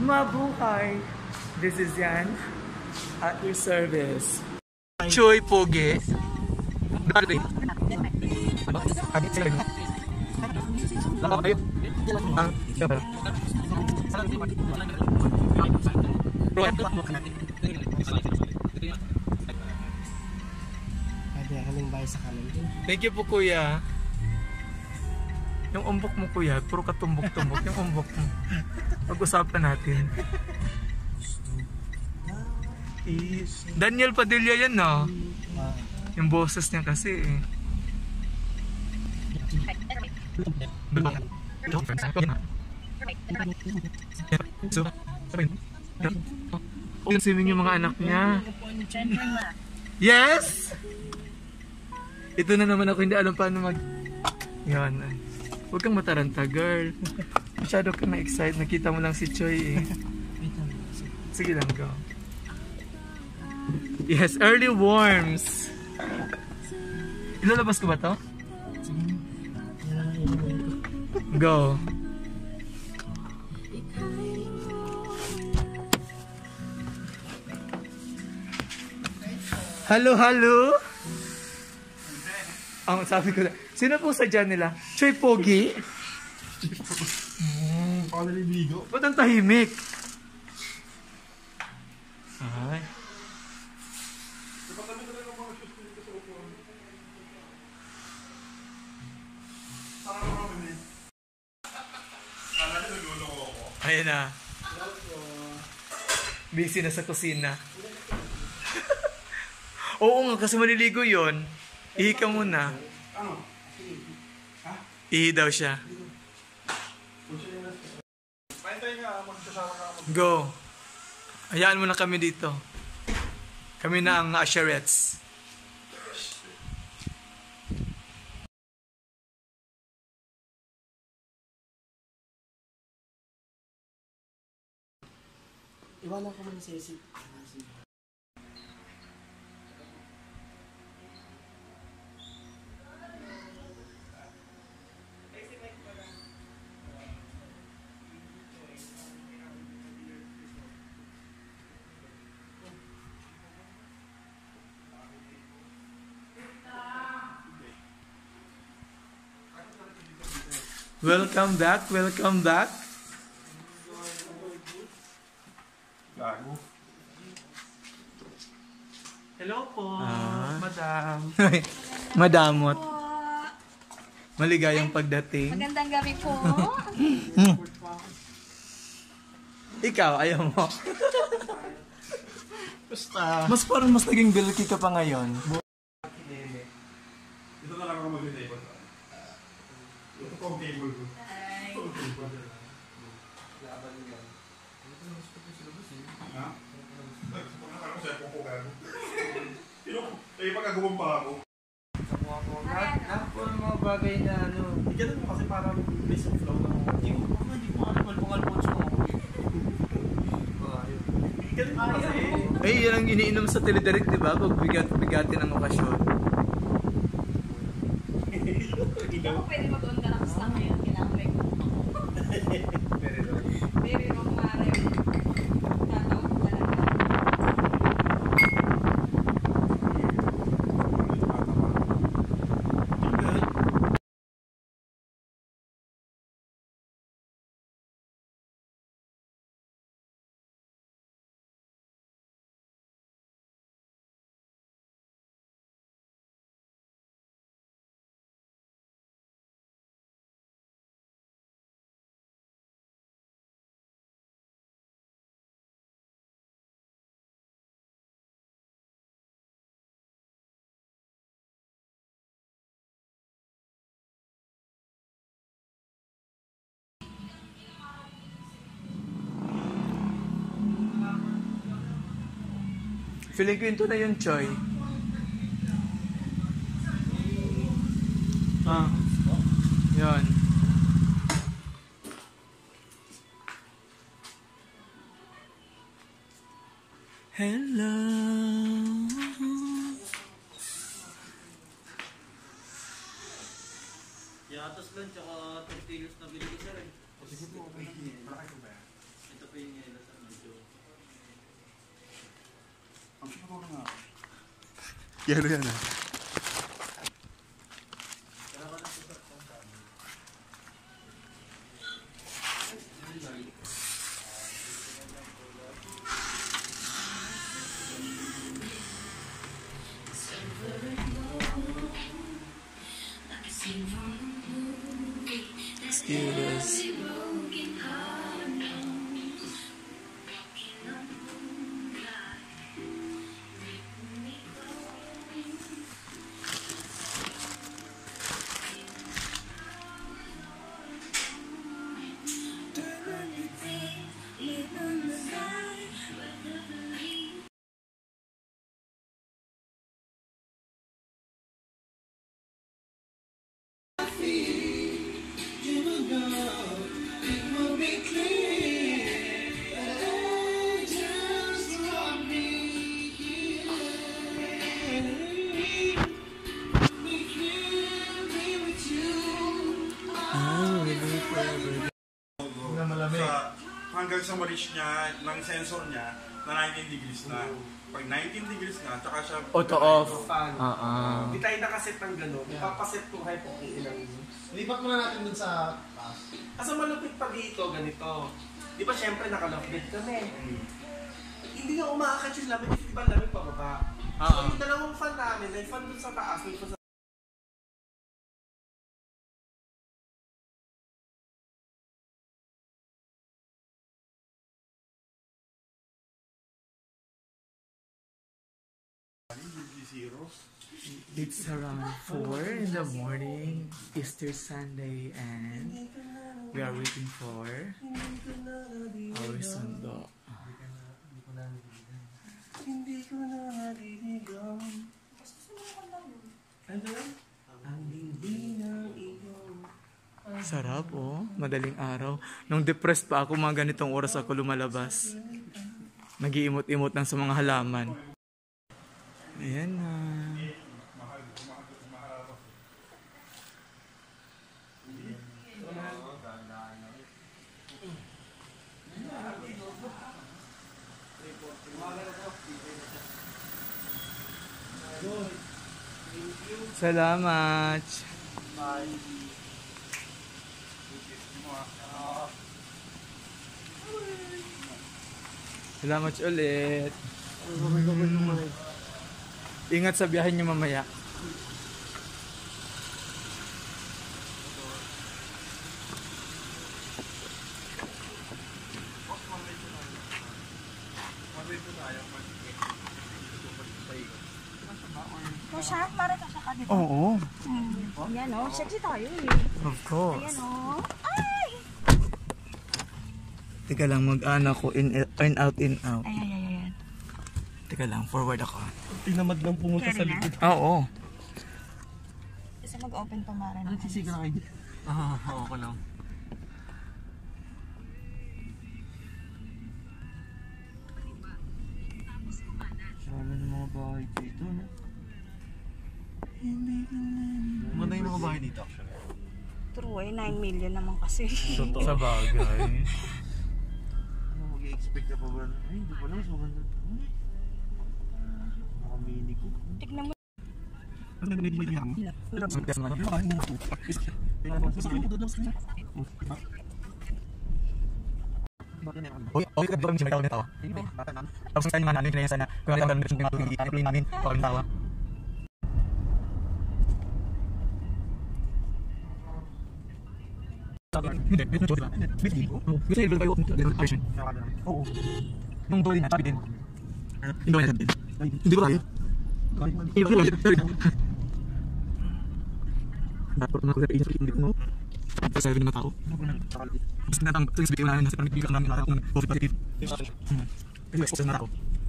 Mabuhay! This is Yiean at your service. Choi, Pogi. Thank you po, kuya. Yung umbok mo, kuya, puro katumbok-tumbok. Yung umbok mo. Pag-usapan natin. Daniel Padilla yan, no? Yung boses niya kasi, eh. Yung swimming yung mga anak niya. Yes! Ito na naman ako, hindi alam paano mag... Yan. Huwag kang mataranta, girl. Masyado kang na-excite. Nakita mo lang si Choi, eh. Sige lang, go. Yes, early worms. Ilalabas ko ba to? Go. Hello, hello. Ang sabi ko na, sino po sadya nila? Choi, Pogi? Pakaliligo. Ba't ang tahimik? Ay. Ayan na. Busy na sa kusina. Oo nga, kasi maliligo yun. Ihi ka muna. Ihi daw siya. Go. Hayaan mo na kami dito. Kami na ang usherettes. Iwanan ko man si Esi. Welcome back, welcome back. Gago. Hello po, madam. Madamot. Maligayang pagdating. Magandang gabi po. Ikaw, ayaw mo. Basta. Parang mas naging bilky ka pa ngayon. Ito na lang ako mag-table. Ito po ang table ko. Ha? Ako sa'yo po gago. Eh, pagkagawang pa ako. Lahat po ng mga bagay na ano. Ganun mo kasi parang base of flow lang. Hindi ko alam po siya mo. Ganun mo kasi. Eh, yan ang iniinom sa teledirect, di ba? Pag bigatin ang okasyon. Ako pwede mag-on ka na kasi ngayon. Kailangan may very wrong mara yun. Tatawag ko na lang. Feeling ko yun na yung Choi. Yun. Hello. Yatas lang, tsaka tortillas na binili ko sir eh. Sige po, malaki ko ba yan? Ito po yung Yan yan ah. Excuse. Hanggang sa ma-reach niya, ng sensor niya, na 19 degrees na. Pag 19 degrees na, tsaka siya... Auto off. Hindi tayo nakaset ng gano'n. Ipapaset kung hype kung ilang. Lipat muna natin dun sa taas. Kasi malupit pa dito, ganito. Di ba syempre nakalockbed kami. Hindi nga umaakat yung lamig, di ba lamig pababa? So yung dalawang fan namin, may fan dun sa taas, may fan sa... It's around 4 in the morning, Easter Sunday, and we are waiting for our sundo. Hindi ko na naliligaw. Ano? Ang hindi ng iyong... Sarap oh, madaling araw. Nung depressed pa ako, mga ganitong oras ako lumalabas. Nag-iimot-imot lang sa mga halaman. Ayan na. Salamat. Salamat ulit. Ingat sa biyahe niyo mamaya. Masarap marita siya ka, di ba? Oo. Ayan o, sexy tayo eh. Of course. Ayan o. Ay! Teka lang, mag-ana ko. In out, in out. Ay. Teka lang, forward ako. Tinamad lang pumunta sa likod. Oo. Kasi mag-open pa mara na. Sisiga na kayo. Oo ko lang. Sana ng mga bahay dito, no? Maganda yung mga bahay dito, actually. True eh, 9 million naman kasi. Sa bagay. Ano mag-i-expect ka pa ba? Ay, hindi pa lang, mas maganda. Mini ko. Tignan mo. Oy, ka ba yung sinagaw nito? Tapos sa naman namin kaya sana kung ano yung pinatuloy namin pag tawa. Hindi, ito joke ba? Gusto i-build kayo ng version. Oo. Nung doon na, sabi din. Hindi na din. Hindi ko tayo. Hindi ko tayo. Dapat na ko sa page hindi ko no. Sa 7 na tao. Basta na tang please bigyan namin sa pamilya namin lahat ng COVID positive. Pero exposed na tao.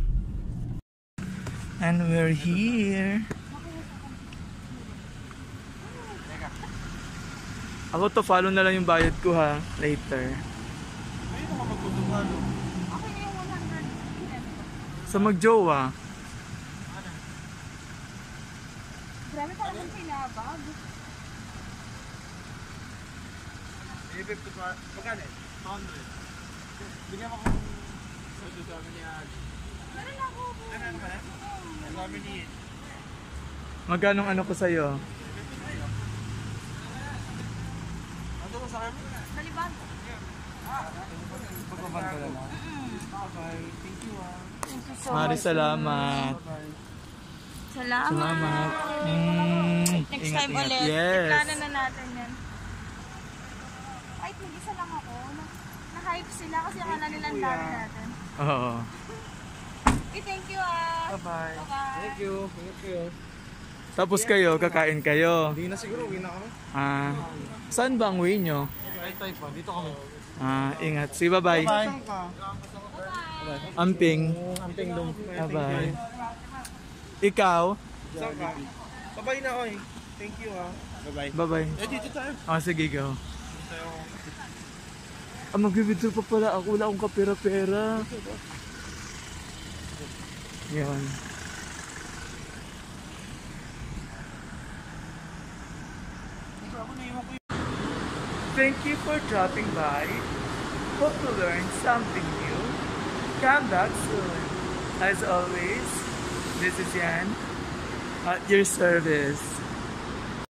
And we're here. Ako to follow na lang yung bayad ko ha later. Ay, ito ka magtutungalo. Okay na yung 100. Sa magjowa. Grabe pa naman pinabag. I-50 pa. Magkano eh? 100. Bigyan mo kung sa amin niya. Meron ako po. Ano ba? Sa amin niya. Magkano ano ko sa'yo? Ano mo sa akin? Baliban. Pagbaban ka na lang. Bye-bye. Thank you ah. Thank you so Mari, much. salamat. Salamat. Next Ingat, time ingat. ulit. Yes. Iplanan na natin yan. Kahit mag-isa lang ako. Na-hype sila kasi akala nilang dami natin. Oo. Okay, thank you ah. Bye-bye. Bye-bye. Thank you. Thank you. Tapos kayo, kakain kayo. Hindi na siguro. Uwi na kami. Saan ba ang way nyo? Right type pa. Dito kami. Ingat. See, bye-bye. Saan ka? Amping. Amping dong. Bye-bye. Ikaw? Saan ka? Bye-bye na oy. Thank you ah. Bye-bye. Bye-bye. Dito tayo. Sige, go. Mag-video pa pala ako. Wala akong kapera-pera. Yan. Thank you for dropping by. Hope you learned something new. Come back soon. As always, this is Yan at your service.